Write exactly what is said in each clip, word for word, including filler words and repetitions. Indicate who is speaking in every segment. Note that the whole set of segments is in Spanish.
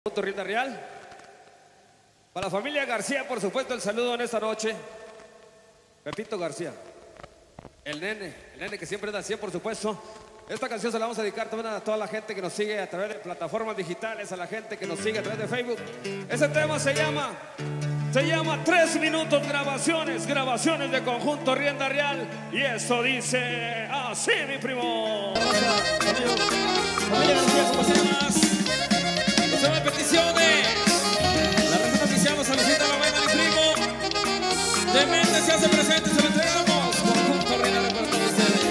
Speaker 1: Rienda Real. Para la familia García, por supuesto, el saludo en esta noche. Pepito García, el nene, el nene que siempre da al cien, por supuesto. Esta canción se la vamos a dedicar también a toda la gente que nos sigue a través de plataformas digitales, a la gente que nos sigue a través de Facebook. Ese tema se llama, se llama Tres Minutos Grabaciones, grabaciones de Conjunto Rienda Real. Y eso dice así, mi primo.
Speaker 2: Familia García, ¿cómo se llama? Se llama Peticiones. La receta oficial nos solicita la buena, mi primo. De mente se hace presente, se lo entregamos. Conjunto Rienda Real para todos ustedes.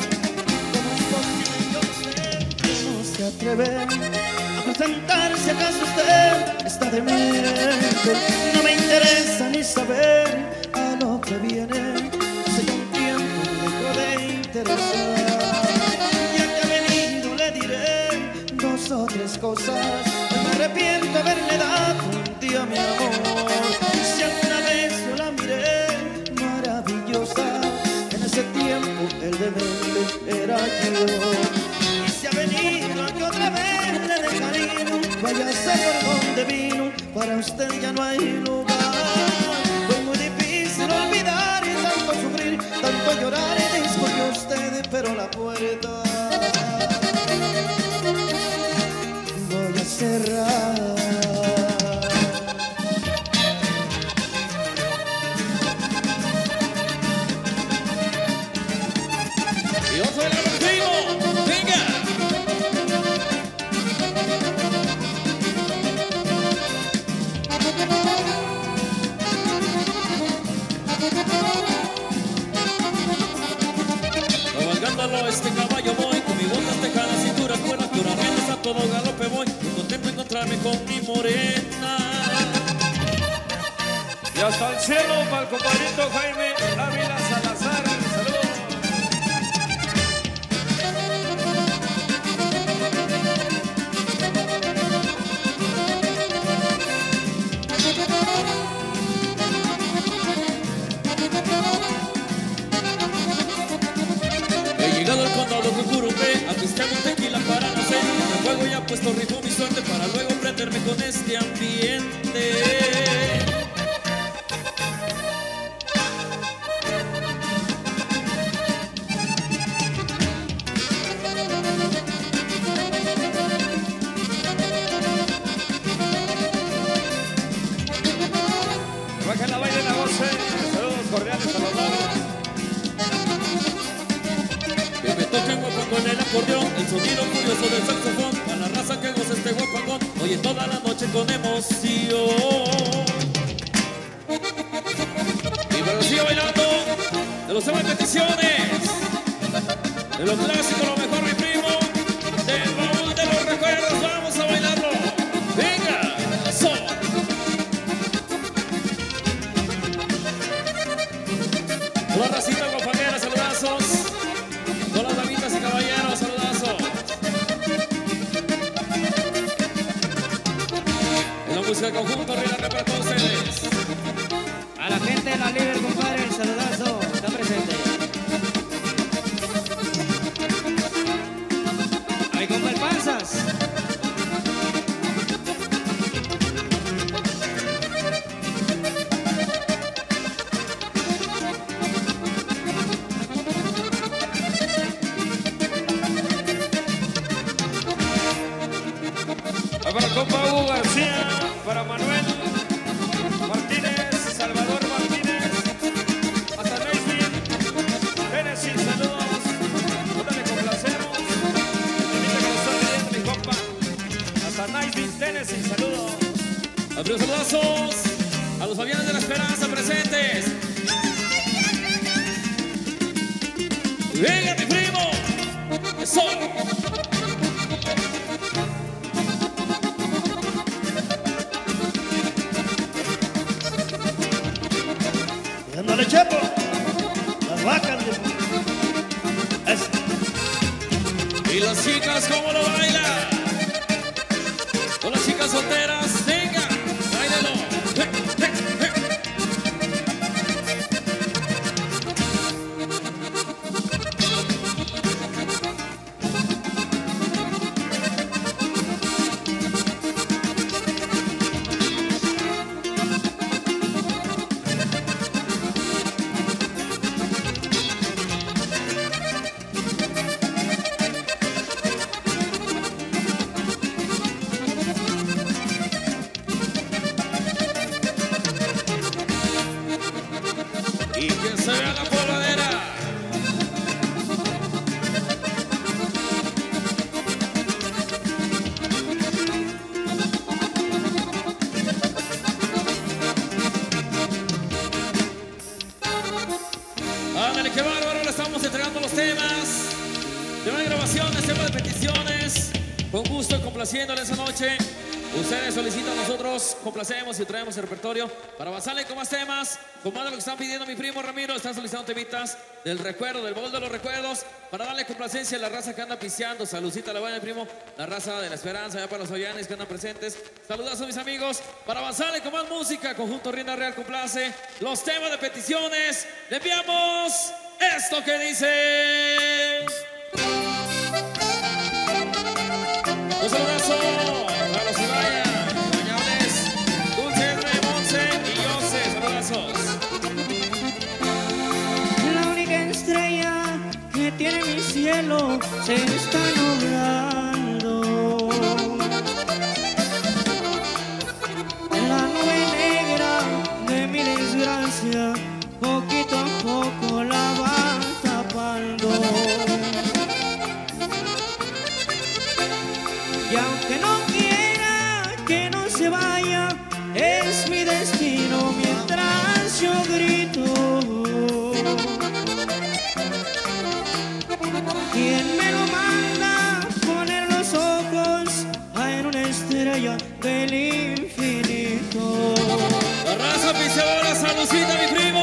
Speaker 3: No se atreve a presentar si acaso usted está demente. No me interesa ni saber a lo que viene. Hace ya un tiempo me dejó de interesar. Ya que ha venido le diré dos o tres cosas. Me arrepiento haberle dado un día mi amor. Si alguna vez yo la miré maravillosa, en ese tiempo el demente era yo. Y si ha venido aquí otra vez le dejaré, váyase por donde vino, para usted ya no hay lugar. Fue muy difícil olvidar y tanto sufrir, tanto llorar y disculpe usted, pero la puerta voy a cerrar.
Speaker 2: Y vamos a bailar contigo. Venga. Cabalgándolo este caballo voy, con mi botas tejadas, cinturas, cuerdas, puramente a todo galope voy, contento de encontrarme con mi morena.
Speaker 1: Y hasta el cielo para el compadrito Jaime Ávila Salazar. Saludos.
Speaker 2: He llegado al condado Cucurumbe, aquí está un tequila para nacer. El fuego ya puesto ritmo mi suerte para luego prenderme con este ambiente.
Speaker 1: Baja la baile la goce. Saludos cordiales a los lados.
Speaker 2: Que me toquen guapo con el acordeón, el sonido curioso del saxofón, para la raza que goza este guapangón, oye toda la noche con emoción. Y pero sigue bailando, de los temas de peticiones, de lo clásico, lo mejor, mi primo, del baúl de los recuerdos, vamos a bailarlo. Venga, eso. Toda racita guapanera, saludazos. Todas las damitas y caballeros, saludazos. En la música conjunto, Rienda Real para todos ustedes.
Speaker 4: A la gente de la Liber, compadre, el saludazo, está presente. Ahí, compa, el Panzas.
Speaker 1: Para el compa Hugo García, para Manuel Martínez, Salvador Martínez, hasta Nashville, Tennessee, saludos, ahora le complacemos, permite que nos salga mi compa, hasta Nashville, Tennessee, saludos.
Speaker 2: Abrió saludazos a los Fabianes de la Esperanza presentes. Venga, mi primo. Eso.
Speaker 3: Dándole chepo, las vacas de... Es...
Speaker 2: Y las chicas, ¿cómo lo bailan? Con las chicas solteras, venga, báilalo. Eh, eh, eh. Con gusto, complaciéndole esa noche. Ustedes solicitan, nosotros complacemos y traemos el repertorio para avanzarle con más temas, con más de lo que están pidiendo mi primo Ramiro. Están solicitando temitas del recuerdo, del baúl de los recuerdos, para darle complacencia a la raza que anda pisteando. Saludcita a la buena, mi primo, la raza de la esperanza, ya para los ollanes que andan presentes. Saludazo, mis amigos, para avanzarle con más música. Conjunto Rienda Real complace los temas de peticiones. Le enviamos esto que dice. Un saludazo para los Ibaya, Bañables, Dulce, Monse y Jose. Saludazos.
Speaker 3: La única estrella que tiene mi cielo se está nublando. La nube negra de mi desgracia poquito a poco la va tapando. Y aunque no quiera que no se vaya, es mi destino mientras yo grito. ¿Quién me lo manda? Poner los ojos en una estrella del infinito.
Speaker 2: La raza pisadora, saludcita, mi primo.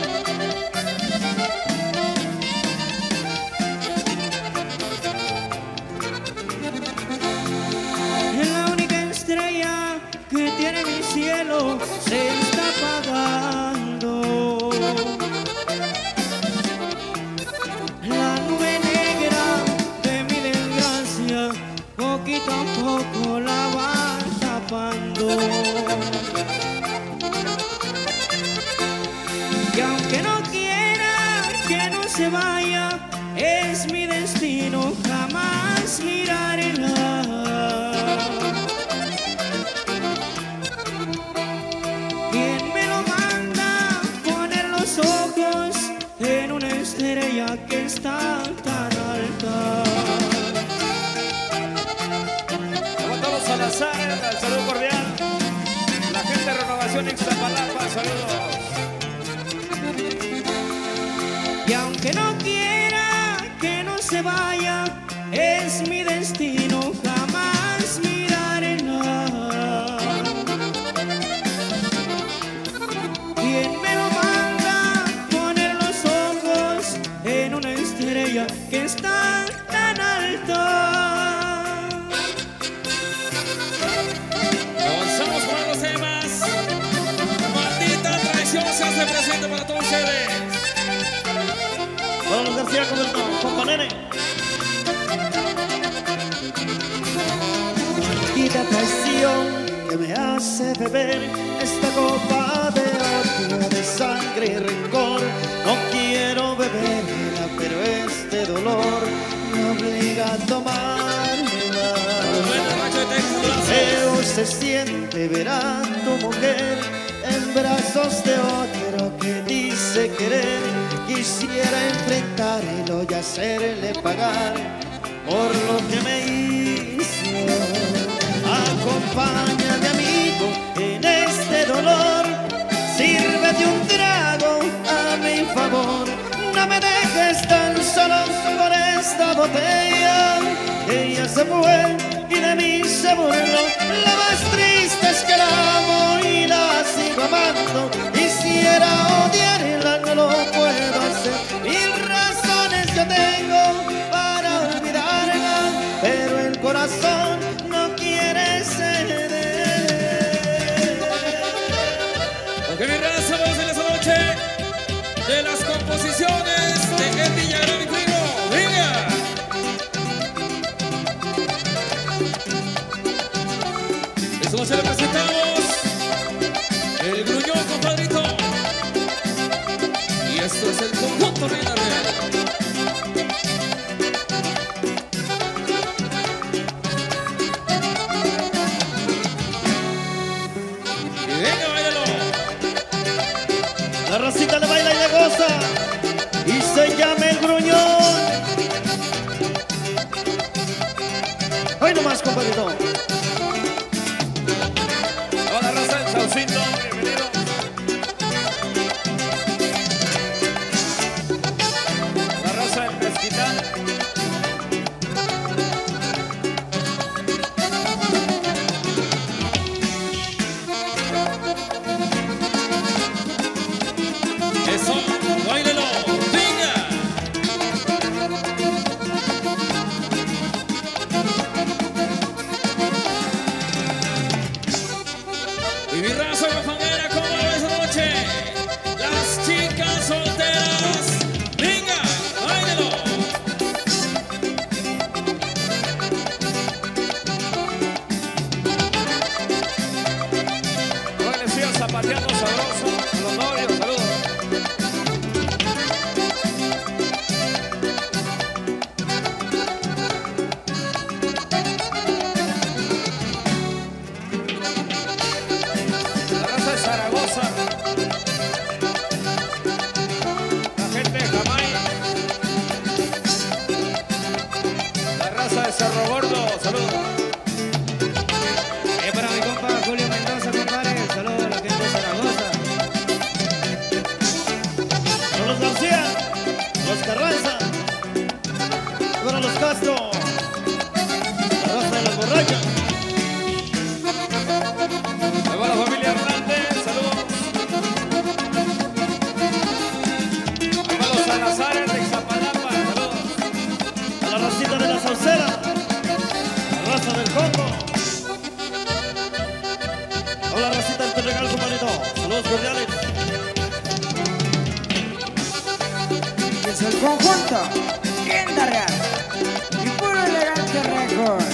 Speaker 3: Que tiene mi cielo se está apagando. La nube negra de mi desgracia poquito a poco la va tapando. Y aunque no quiera que no se vaya, es mi destino jamás mirarla. En una estrella que está tan alta.
Speaker 1: Como todos Salazar, el saludo cordial. La gente de Renovación Ixtapalapa, saludos.
Speaker 3: Y aunque no quiera que no se vaya, es mi destino jamás mirarla. ¿Quién me lo manda? Poner los ojos en una estrella que está tan alta.
Speaker 2: Avanzamos con los temas. Maldita traición se hace presente para todos ustedes.
Speaker 3: Para los García con el compa Nene. Maldita traición que me hace beber esta copa de odio, de sangre y rencor. No quiero beberla, pero este dolor me obliga a tomármela. Feo se siente ver a tu mujer en brazos de otro que dice querer. Quisiera enfrentarlo y hacerle pagar por lo que me hizo. Acompáñame, amigo, en este dolor. Sírvete un trago a mi favor. No me dejes tan solo con esta botella. Ella se fue y de mí se burló. La más triste es que la amo y la sigo amando. Quisiera odiarla, no lo puedo hacer. Mil razones yo tengo para olvidarla, pero el corazón no quiere ceder.
Speaker 2: Aunque mi raza, vamos en esa noche de las composiciones de El Villagrán, mi primo. ¡Venga! Esta noche le presentamos El Gruñón, compadrito. Y esto es el conjunto Rienda Real. Y venga, báilalo.
Speaker 3: La racita le baila y le goza y se llama El Gruñón. Hoy nomás, compadrito.
Speaker 1: Hola, raza del Saucito, bienvenido. La raza del Mezquital.
Speaker 2: mi raza guafanguera, ¿cómo va esa noche? Las chicas solteras, venga, báilelo.
Speaker 1: Bueno, sigan zapateando sabroso a los novios, saludos. La raza de Zaragoza, la gente de Jamay, la raza de Cerro Gordo, saludos.
Speaker 4: Es para mi compa Julio Mendoza, compadre. Saludos a la gente de Zaragoza.
Speaker 3: Para los García, los Carranza, para los Castro, la raza de las borrachas.
Speaker 1: Ahí va la familia Hernández, saludos. Ahí va los Salazares de Iztapalapa, saludos.
Speaker 3: A la racita de la Saucera, la raza del Congo. A la racita del Terregal, compadrito. Saludos cordiales.
Speaker 5: Es el conjunto Kindergar y puro elegante récord.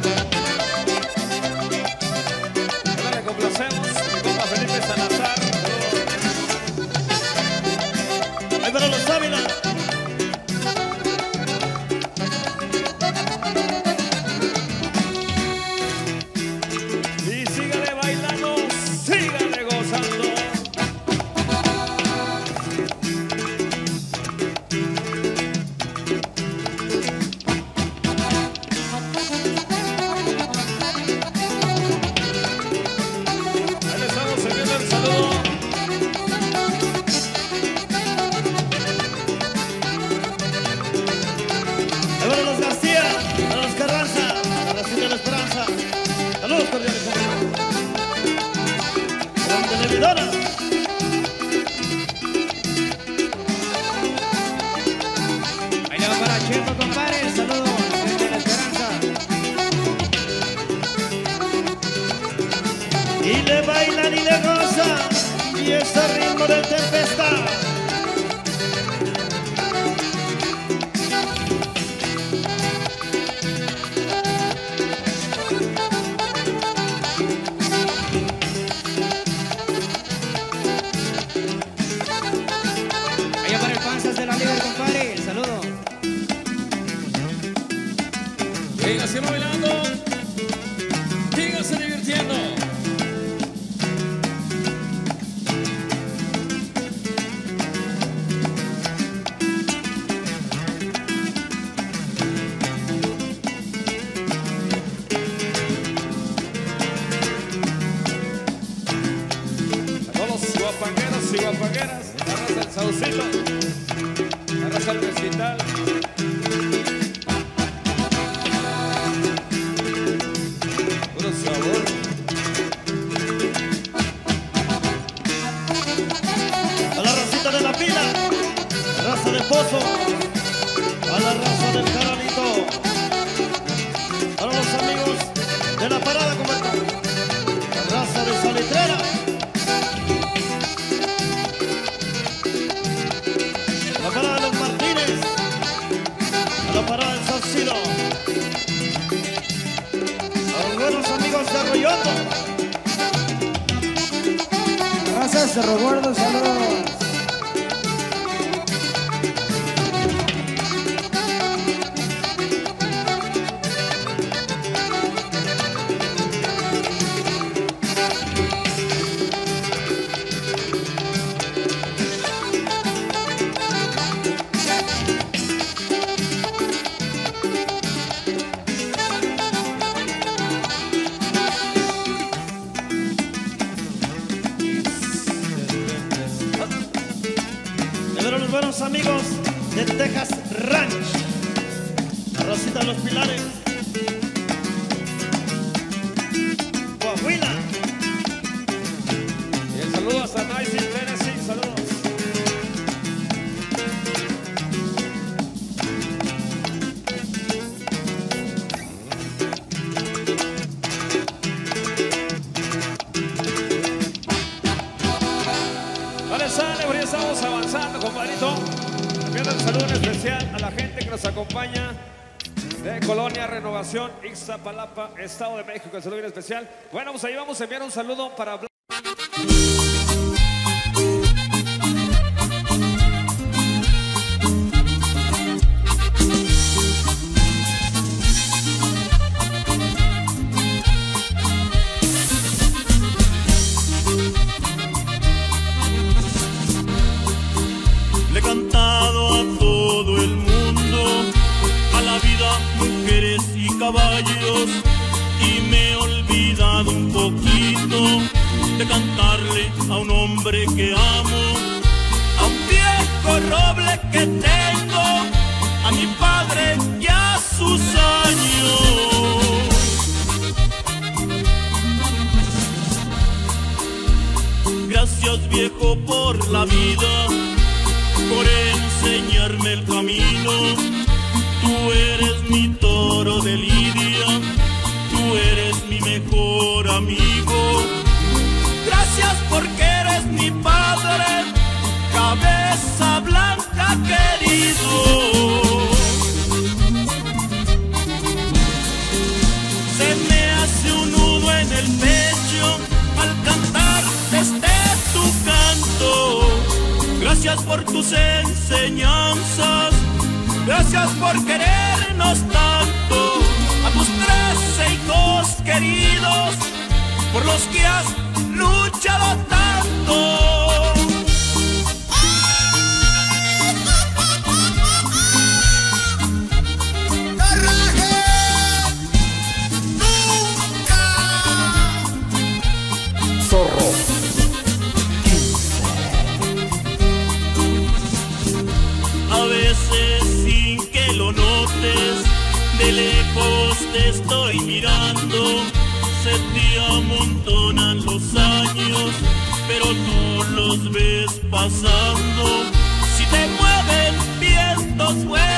Speaker 1: Ahora le complacemos, mi compa Felipe Salazar, saludos.
Speaker 3: Ahí para los Ávila.
Speaker 1: Y sígale bailando, sígale gozando. Ahí le estamos enviando el saludo.
Speaker 3: Ahí para los García, para los Carranza, la racita de la Esperanza. Saludos cordiales, compadrito. Grande Levidona.
Speaker 4: Ahí le va para Chepo, compadre. Saludos a la gente de la Esperanza.
Speaker 3: Y le bailan y le gozan, y es el ritmo del Tempestad.
Speaker 4: Allá para el Panzas de la Liga, compadre. Saludos.
Speaker 2: Venga, sigan bailando, síganse divirtiendo.
Speaker 1: A todos los guapangueros y guapangueras, la raza del Saucito, la raza del Mezquital. Puro sabor.
Speaker 3: A la racita de la Pila, raza de Pozo, a la raza del Carolito, para los amigos de la Parada, compadre. La raza de Salitrera, la Parada de los Martínez, a la Parada del Saucilo, a los buenos amigos de Arroyondo.
Speaker 5: Raza Cerro Gordo, saludos.
Speaker 3: De los buenos amigos de Texas Ranch, la racita de los Pilares, Coahuila.
Speaker 1: Y el saludo hasta Nashville, Tennessee, saludos. saludo en especial a la gente que nos acompaña de Colonia Renovación, Ixtapalapa, Estado de México. El saludo en especial. Bueno, pues ahí vamos a enviar un saludo para hablar.
Speaker 6: Le he cantado a todo el mundo, a la vida, mujeres y caballos, y me he olvidado un poquito de cantarle a un hombre que amo, a un viejo roble que tengo, a mi padre y a sus años. Gracias, viejo, por la vida, por enseñarme el camino. Tú eres mi toro de lidia, tú eres mi mejor amigo. Gracias porque eres mi padre, cabeza blanca querido. Se me hace un nudo en el pecho al cantar este tu canto. Gracias por tus enseñanzas, gracias por querernos tanto, a tus trece hijos queridos, por los que has luchado tanto. A veces sin que lo notes, de lejos te estoy mirando. Se te amontonan los años, pero tú los ves pasando. Si te mueven vientos fuertes,